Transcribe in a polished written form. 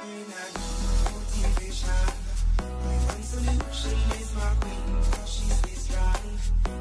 And I need motivation. My one solution is my queen, 'cause she stays strong.